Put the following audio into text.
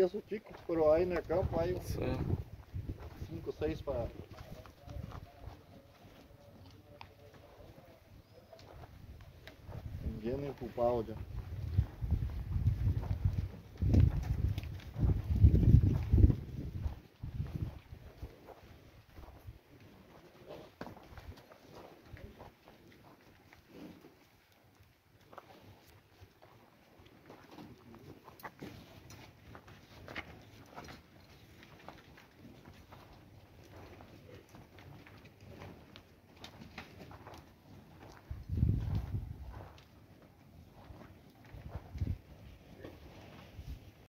eso, chicos, pero ahí en el campo hay Sí. 5 o 6 para... Bien ocupados ya.